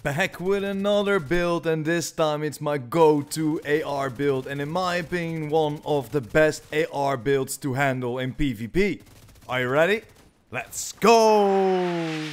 Back with another build, and this time it's my go-to AR build, and in my opinion one of the best AR builds to handle in PvP. Are you ready? Let's go!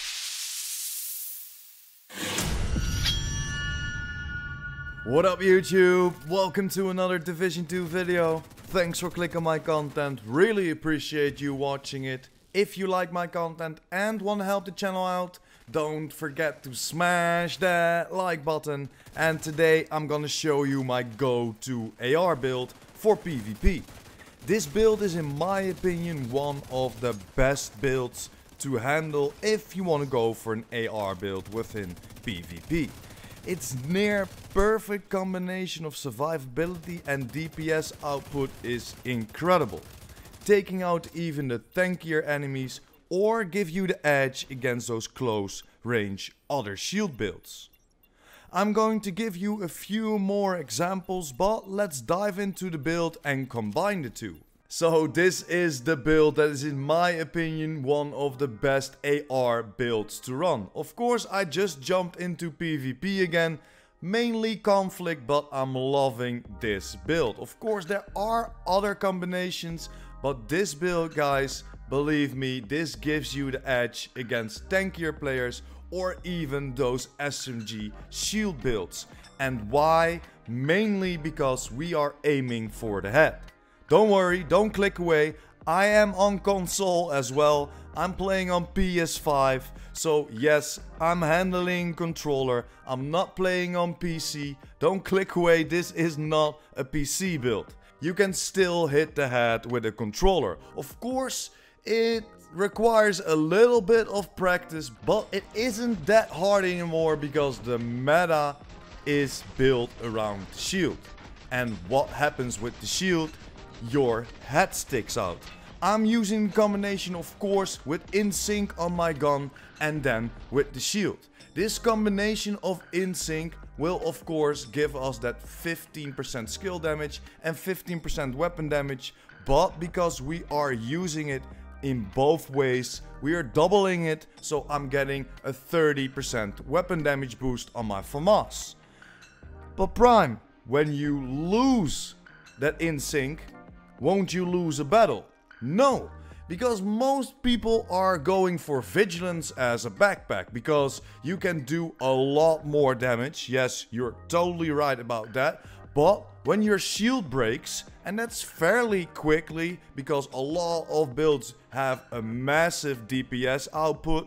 What up YouTube? Welcome to another Division 2 video. Thanks for clicking my content, really appreciate you watching it. If you like my content and want to help the channel out, don't forget to smash that like button. And today I'm gonna show you my go-to AR build for PvP. This build is in my opinion one of the best builds to handle if you want to go for an AR build within PvP. Its near perfect combination of survivability and DPS output is incredible, taking out even the tankier enemies or give you the edge against those close range other shield builds. I'm going to give you a few more examples, but let's dive into the build and combine the two. So this is the build that is in my opinion one of the best AR builds to run. Of course I just jumped into PvP again, mainly conflict, but I'm loving this build. Of course there are other combinations, but this build, guys, believe me, this gives you the edge against tankier players or even those SMG shield builds. And why? Mainly because we are aiming for the head. Don't worry, don't click away. I am on console as well. I'm playing on PS5. So yes, I'm handling controller. I'm not playing on PC. Don't click away, this is not a PC build. You can still hit the head with a controller. Of course, it requires a little bit of practice, but it isn't that hard anymore because the meta is built around the shield. And what happens with the shield? Your head sticks out. I'm using a combination, of course, with InSync on my gun and then with the shield. This combination of InSync will of course give us that 15% skill damage and 15% weapon damage, but because we are using it in both ways, we are doubling it, so I'm getting a 30% weapon damage boost on my FAMAS. But Prime, when you lose that InSync, won't you lose a battle? No, because most people are going for Vigilance as a backpack because you can do a lot more damage. Yes, you're totally right about that. But when your shield breaks, and that's fairly quickly because a lot of builds have a massive DPS output,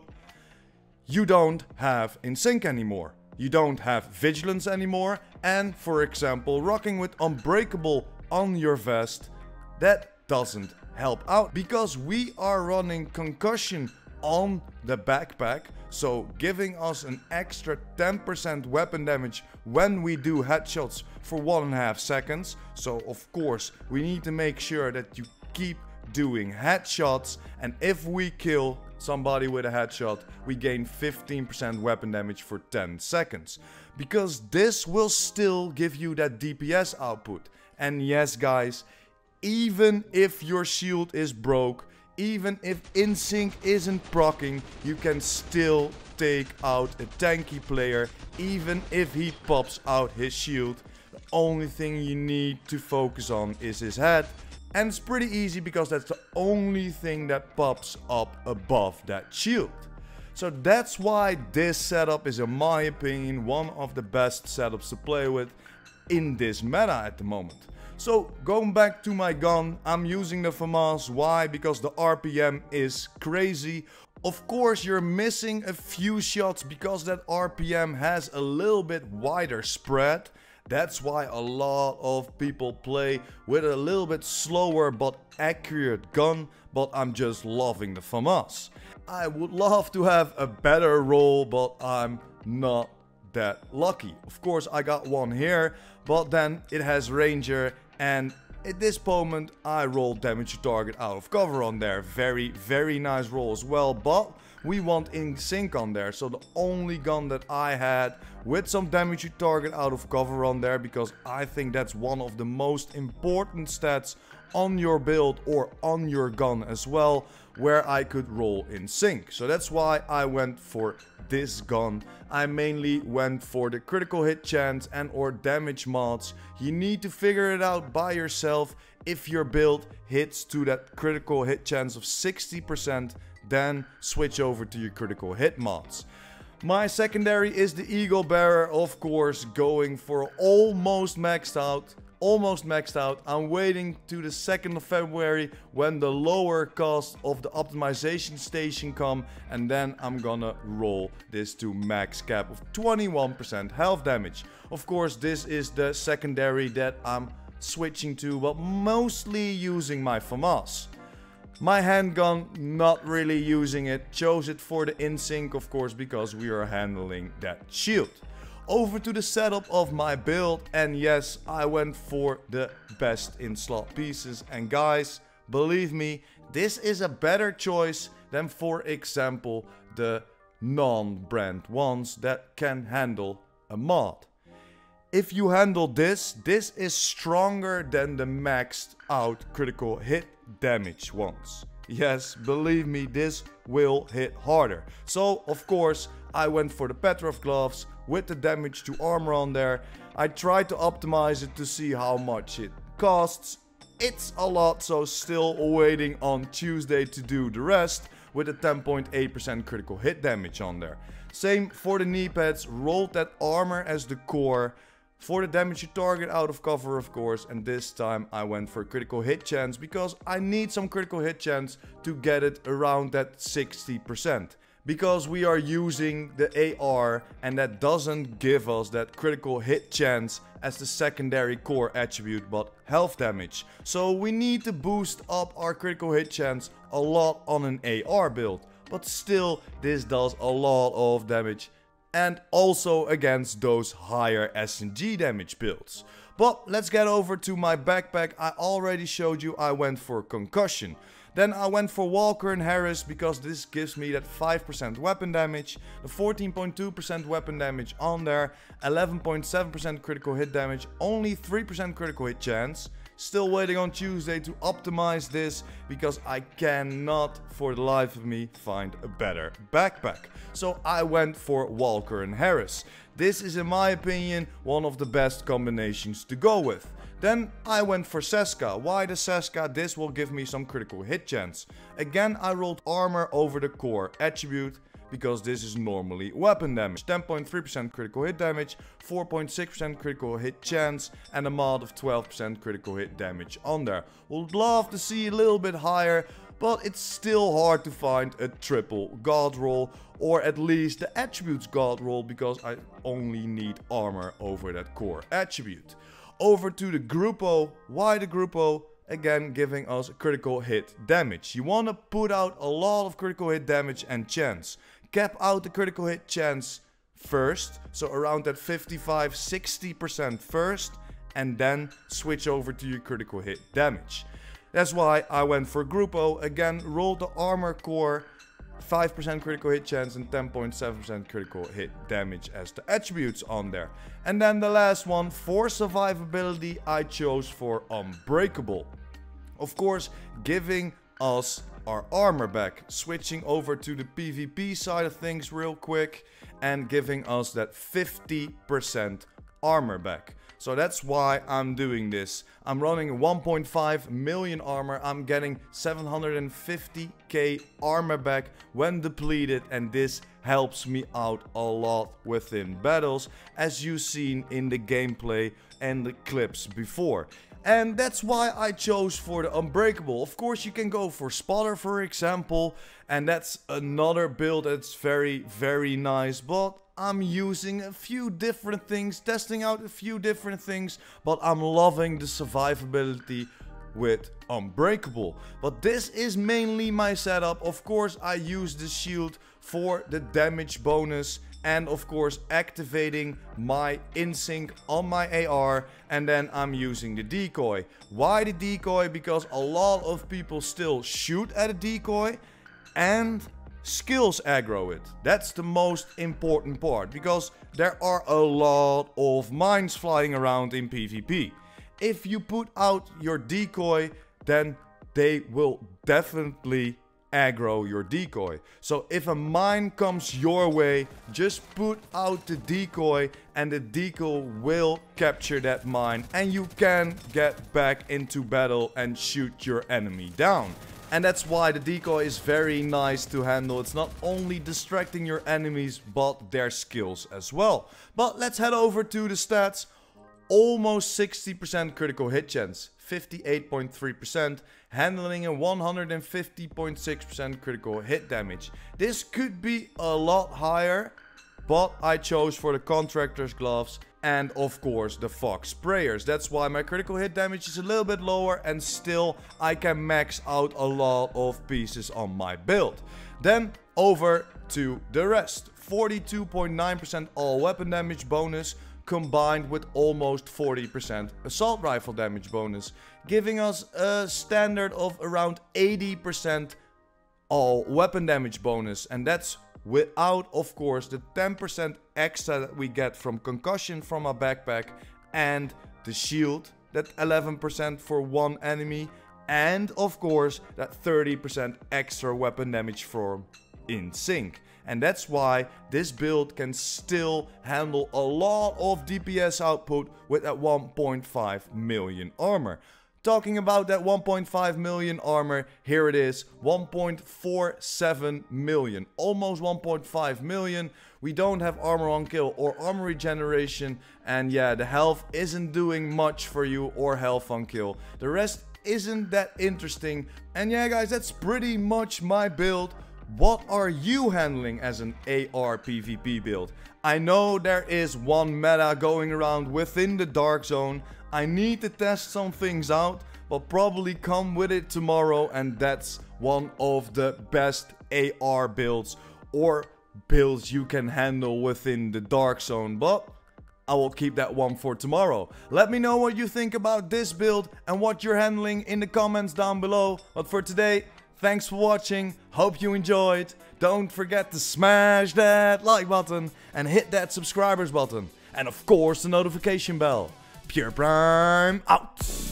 you don't have InSync anymore. You don't have Vigilance anymore, and for example, rocking with Unbreakable on your vest, that doesn't help out because we are running Concussion on the backpack, so giving us an extra 10% weapon damage when we do headshots for 1.5 seconds. So of course we need to make sure that you keep doing headshots, and if we kill somebody with a headshot, we gain 15% weapon damage for 10 seconds. Because this will still give you that DPS output. And yes guys, even if your shield is broke, even if InSync isn't proccing, you can still take out a tanky player even if he pops out his shield. The only thing you need to focus on is his head. And it's pretty easy because that's the only thing that pops up above that shield. So that's why this setup is in my opinion one of the best setups to play with in this meta at the moment. So going back to my gun, I'm using the FAMAS. Why? Because the RPM is crazy. Of course you're missing a few shots because that RPM has a little bit wider spread. That's why a lot of people play with a little bit slower but accurate gun, but I'm just loving the FAMAS. I would love to have a better roll, but I'm not that lucky. Of course I got one here, but then it has Ranger, and at this moment I roll damage to target out of cover on there. Very nice roll as well, but we want InSync on there. So the only gun that I had with some damage to target out of cover on there, because I think that's one of the most important stats on your build or on your gun as well, where I could roll in sync. So that's why I went for this gun. I mainly went for the critical hit chance and or damage mods. You need to figure it out by yourself. If your build hits to that critical hit chance of 60%, then switch over to your critical hit mods. My secondary is the Eagle Bearer, of course, going for almost maxed out. I'm waiting to the 2nd of February when the lower cost of the optimization station come, and then I'm gonna roll this to max cap of 21% health damage. Of course, this is the secondary that I'm switching to, but mostly using my FAMAS. My handgun, not really using it. Chose it for the in-sync, of course, because we are handling that shield. Over to the setup of my build, and yes, I went for the best in slot pieces. And guys, believe me, this is a better choice than, for example, the non-brand ones that can handle a mod. If you handle this is stronger than the maxed out critical hit damage ones. Yes, believe me, this will hit harder. So, of course, I went for the Petrov gloves with the damage to armor on there. I tried to optimize it to see how much it costs. It's a lot, so still waiting on Tuesday to do the rest with a 10.8% critical hit damage on there. Same for the knee pads, rolled that armor as the core. For the damage to target out of cover, of course, and this time I went for critical hit chance because I need some critical hit chance to get it around that 60%. Because we are using the AR and that doesn't give us that critical hit chance as the secondary core attribute, but health damage. So we need to boost up our critical hit chance a lot on an AR build. But still, this does a lot of damage. And also against those higher SMG damage builds. But let's get over to my backpack. I already showed you I went for concussion. Then I went for Walker and Harris because this gives me that 5% weapon damage, the 14.2% weapon damage on there, 11.7% critical hit damage, only 3% critical hit chance. Still waiting on Tuesday to optimize this because I cannot for the life of me find a better backpack. So I went for Walker and Harris. This is, in my opinion, one of the best combinations to go with. Then I went for Seska. Why the Seska? This will give me some critical hit chance. Again, I rolled armor over the core attribute because this is normally weapon damage. 10.3% critical hit damage, 4.6% critical hit chance, and a mod of 12% critical hit damage on there. Would love to see a little bit higher, but it's still hard to find a triple god roll, or at least the attributes god roll, because I only need armor over that core attribute. Over to the Gruppo. Why the Gruppo? Again, giving us critical hit damage. You want to put out a lot of critical hit damage and chance. Cap out the critical hit chance first, so around that 55-60% first, and then switch over to your critical hit damage. That's why I went for Gruppo. Again, rolled the armor core, 5% critical hit chance and 10.7% critical hit damage as the attributes on there. And then the last one, for survivability, I chose for Unbreakable. Of course, giving us our armor back, switching over to the PvP side of things real quick and giving us that 50% armor back. So that's why I'm doing this. I'm running 1.5 million armor. I'm getting 750k armor back when depleted, and this helps me out a lot within battles, as you've seen in the gameplay and the clips before. And that's why I chose for the Unbreakable. Of course, you can go for Spotter, for example, and that's another build that's very nice, but I'm using a few different things, testing out a few different things, but I'm loving the survivability with Unbreakable. But this is mainly my setup. Of course, I use the shield for the damage bonus, and of course activating my in-sync on my AR, and then I'm using the decoy. Why the decoy? Because a lot of people still shoot at a decoy and skills aggro it. That's the most important part, because there are a lot of mines flying around in PvP. If you put out your decoy, then they will definitely aggro your decoy. So if a mine comes your way, just put out the decoy and the decoy will capture that mine and you can get back into battle and shoot your enemy down. And that's why the decoy is very nice to handle. It's not only distracting your enemies, but their skills as well. But let's head over to the stats. Almost 60% critical hit chance, 58.3%, handling and 150.6% critical hit damage. This could be a lot higher, but I chose for the Contractor's Gloves and of course the Fox Sprayers. That's why my critical hit damage is a little bit lower and still I can max out a lot of pieces on my build. Then over to the rest. 42.9% all weapon damage bonus combined with almost 40% assault rifle damage bonus, giving us a standard of around 80% all weapon damage bonus, and that's without of course the 10% extra that we get from concussion from our backpack and the shield, that 11% for one enemy, and of course that 30% extra weapon damage from in sync. And that's why this build can still handle a lot of DPS output with that 1.5 million armor. Talking about that 1.5 million armor, here it is, 1.47 million, almost 1.5 million. We don't have armor on kill or armor regeneration, and yeah, the health isn't doing much for you, or health on kill. The rest isn't that interesting, and yeah guys, that's pretty much my build. What are you handling as an AR PvP build? I know there is one meta going around within the Dark Zone. I need to test some things out, but probably come with it tomorrow, and that's one of the best AR builds or builds you can handle within the Dark Zone, but I will keep that one for tomorrow. Let me know what you think about this build and what you're handling in the comments down below. But for today, thanks for watching, hope you enjoyed. Don't forget to smash that like button and hit that subscribers button. And of course the notification bell. Pure Prime out!